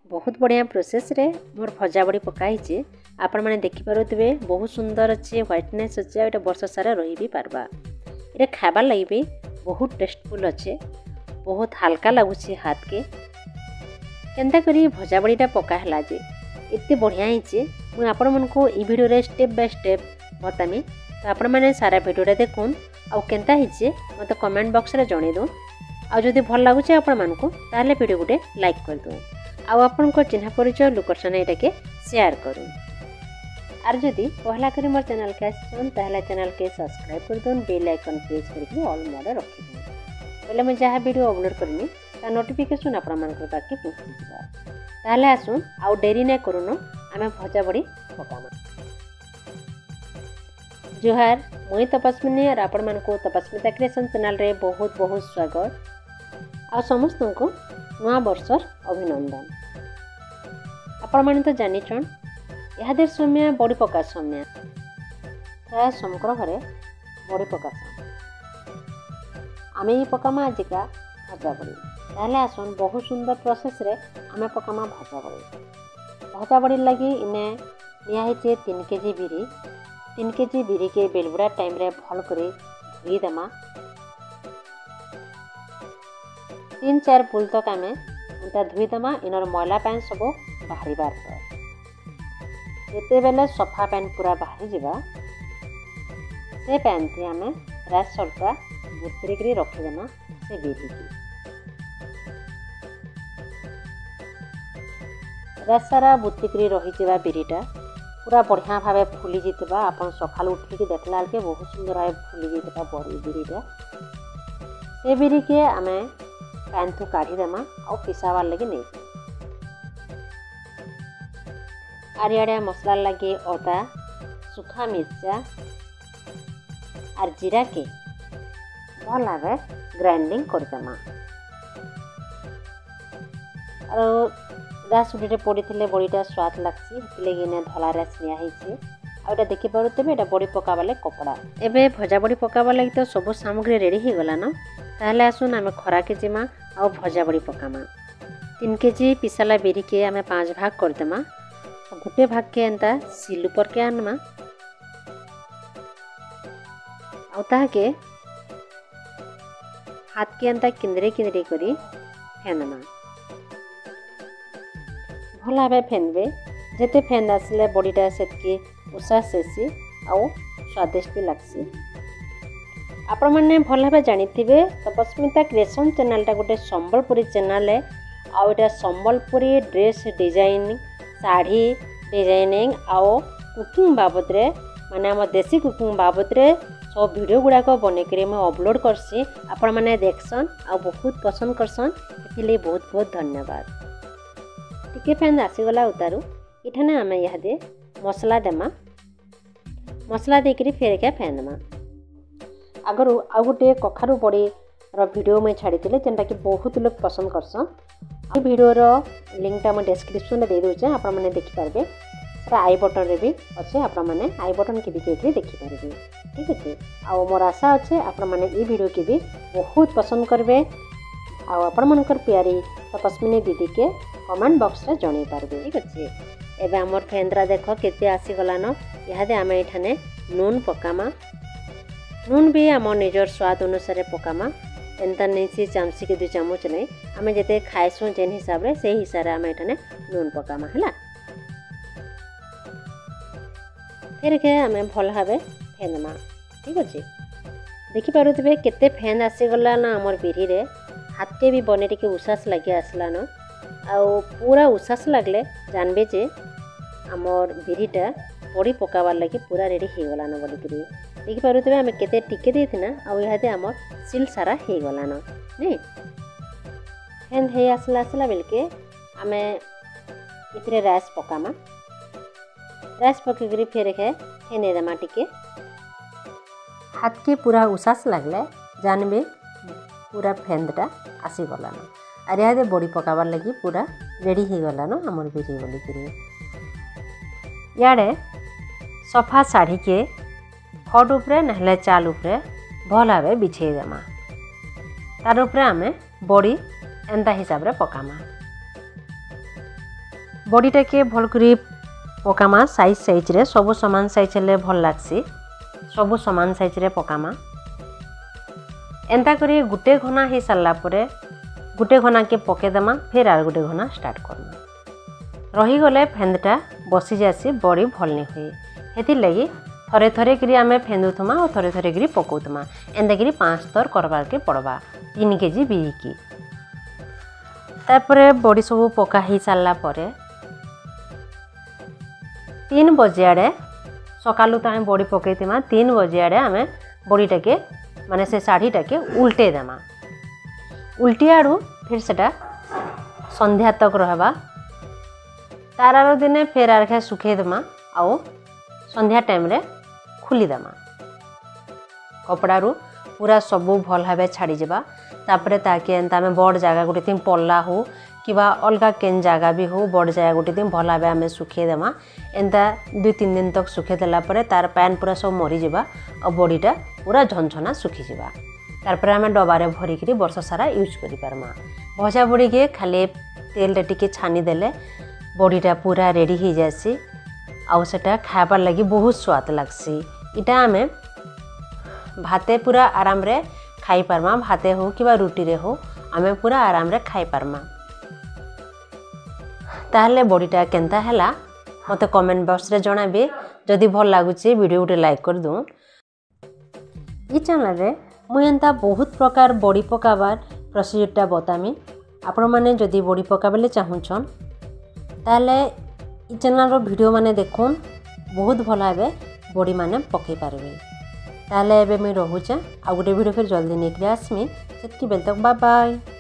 बहुत बढ़िया प्रोसेस रे मोर भजा बड़ी पकाई आपण मैंने देखिपे बहुत सुंदर अच्छे व्हाइटनेस अच्छे ये वर्ष सारा रही भी पारबा। ये खाबार लगी भी बहुत टेस्टफुल अच्छे बहुत हल्का लगुच हाथ के केनता करी भजा बड़ीटा पकाला जे एते बढ़िया ही मुझे आपण मन को ई वीडियो रे स्टेप बाय स्टेप बतामी। तो आपण मैंने सारा वीडियोटा देखुन आउ केनता हिचे मत कमेंट बॉक्स रे जणे दो आ जदि भल लगुचे आपण मन को ताले वीडियो गुटे लाइक कर दो आउ आपण को चिन्ह परिचय लोकर सने एटा के शेयर करू। आर जदि पहला करी मोर चैनल के आछन ताले चैनल के सब्सक्राइब कर दोन बेल आइकन प्रेस करके ऑल मोड रखि दो पहले मैं जहाँ वीडियो अपलोड करनी ता नोटिफिकेशन आपण मन को पाके पहुंची जिबा। ताले आसुन आउ देरी नै करूनो आमे भजा बड़ी पकामा। जोहार मुई तपस्विनी और आपण मन को तपस्मिता क्रिएशन चैनल रे बहुत बहुत स्वागत आ समस्त को नवा वर्षर अभिनंदन। आपण माने तो जानी छन यादर समय बड़ी पका समय प्राय समग्र घरे बड़ी पका आमे ही पकामा आजिका भजा बड़ी ताले आसन बहुत सुंदर प्रोसेस रे आमे पकामा भजा बड़ी लगी इने निया हिचे 3 केजी बिरी 3 केजी बिरी के बेलबुड़ा टाइम रे भल करे धोई देमा 3-4 फूल तक आमे उनटा धोई देमा इनर मैला पैन सब बाहरी बार जेते बेले सफा पैन पूरा बाहरी जिबा से पैन थी आमे राइस सरका बुतरी करी रखी देमा से बिरी की राइस सारा बुतरी करी रही जिबा बिरीटा पूरा बढ़िया भावे फुली जितबा आपन सकाल उठिकी देखला के बहुत सुंदर भावे फुली जितबा बड़ी बिरीटा से बिरी के आमे पैन थु काढ़ी देमा और पिसावार लगे नहीं आरियाड़े मसला लगे अदा सुखा मिर्चा और जीरा के भल भावे ग्राइंडिंग कर देमा और रास उडे पड़ी थे बड़ीटा स्वाद लगसी लगे इने धला रास निया हिचे आउटा देखि पारुतबे एटा बड़ी पकाबा ले कपड़ा एबे भजा बड़ी पकाबा लागि तो सब सामग्री रेडी ही गला न ताहले आसुन आमे खरा के जिमा आ भजा बड़ी पकामा 3 केजी पिसाला बेरी के आमे 5 भाग कर देमा गोटे भाग के एंता सिल ऊपर के आनमा आ ताहा के हाथ के एंता किंदरे किंदरे करी फेनमा भला भावे फेनबे जेते फेन आसले बड़ीटा सेतके उषा सेसी आउ स्वादिष्ट भी लागसी। आपण माने भल भावे जानिथिबे तपस्मिता क्रिएशन चैनलटा गोटे संबलपुरी चैनल है आउ एटा Sambalpuri dress designing sari designing आउ कुकिंग बाबद रे माने हम देसी कुकिंग बाबद रे सब वीडियो गुडा को बने करे मैं अपलोड करसी आपण माने देखसन आ बहुत पसंद करसन एथिले बहुत बहुत धन्यवाद। टिके फैन आसीगला उतारू इठाने आमे यादे मसला देमा मसला देकरी फेर के फैन देमा आगरू आ गोटे कखारू बड़ी वीडियो मैं छाड़ी जेनटा कि बहुत लोग पसंद करसन आ वीडियो लिंकटा मैं डिस्क्रिप्शन दे दूचे आपण माने देखि पारबे सेटा आई बटन रे भी अच्छे आपण माने आई बटन के भी जेकरी देखि पारबे ठीक अछि। आ मोर आशा अच्छे आपण माने ई वीडियो के भी बहुत पसंद करबे आ आपण मनकर प्यारी तपस्विनी दीदी के कमेंट बॉक्स रे जणे पारबे ठीक अछि। एबे हमर फेंद्रा देखो केते आसी गलानो यादे आमे एठाने नून पकामा नून भी आम निजर स्वाद अनुसार पकामा एंता नहीं चामची के 2 चामच नहीं आम जिते खाएसु जेन हिसाब रे से हिसाब रे आम एठाने नून पकामा हला फिर के आम भल भावे फेनमा ठीक अच्छे। देखि पारुतबे केते फेन आसी गला ना हमर बिरी रे हाथ के भी बने टिके उसास लगे आसला न आ पूरा उसास लगले जानबे जे हमर बिरीटा बड़ी पकाबार लगे पूरा रेडी हो गला न बोलिकरी देखि पारुतबे आमे केते टिके देथिना आ यादे हमर सिल सारा हो गला न नै फेन हे आसला आसला बेलके आमे इतरे राइस पकामा राइस पकेकरी फेर के फेने देमा टिके हाथ के पूरा उसास लगले जानबे पूरा फेंदटा आसी गला न आरे यादे बड़ी पकाबार लगी पूरा रेडी हो गला न हमर बिरी बोलिकरी याडे सफा साड़ी के खट उपरे नहले चाल उपरे भल भावे बिछे देमा तार उपरे आमे बड़ी एंता हिसाब रे पकामा बड़ीटा के भल करी पकामा साइज रे सब समान साइज हेले भल लागसी सब समान साइज रे पकामा एंता करी गुटे घना ही सारला परे गुटे घना के पके देमा फिर आर गुटे घना स्टार्ट करना रही गले फेंदटा बसी जासी बड़ी भल नहीं हुए हेति लगी थरे थरे करी आमे फेंदुथमा और थरे थरे करी पकौथमा एंता करी 5 स्तर करबार के पड़वा 3 केजी बिही की तापरे बड़ी सब पका ही सारला परे 3 बजे आड़े सकालू तो आम बड़ी पकईमा 3 बजे आड़े आम बड़ीटा के माने से साढ़ीटा के उल्टे देमा उल्टी आड़ू फिर सेटा संध्या तक रहबा तार आरो दिने फेर आरखा सुखे देमा आउ संध्या टाइम रे खुली देमा कपड़ा रू पूरा सबू भल भाव छाड़ी जावा तापरे ताके एंता आम बड़ जगह गोटे दिन पल्ला हो किबा अलगा केन जगह भी हो बड़ जगह गोटे दिन भल भाव आम सुखे देमा एंता 2-3 दिन तक सुखे देला परे तार पैन पूरा सब मरी जावा और बड़ीटा पूरा झनझना सुखी जावा तारपर आम डबारे भरिकी वर्ष सारा यूज करि पारमा भजा बड़ी के खाली तेल रे टिके छानी देले बड़ीटा पूरा रेडी हो जासी आउ सेटा खाबार लगी बहुत स्वाद लागसी इटा आमे भाते पूरा आराम रे खाई पारमा भाते हो कि रुटी रे हो आमे पूरा आराम रे खाई पारमा ताहले बड़ीटा केनता हैला मते कमेंट बॉक्स रे जणाबे जदि भल लागुची वीडियो उटे लाइक कर दूँ ई चैनल रे मुई एंता बहुत प्रकार बड़ी पकाबार प्रोसीजरटा बतामी आपण माने जदि बड़ी पकाबले चाहूछन ताले ई चैनल रो वीडियो माने देखुन बहुत भल भाबे बड़ी माने पकई पारबे ताले एबे मैं रहुचे आ गोटे वीडियो फिर जल्दी निकले आसमी सेतकी बेल तक बाय बाय।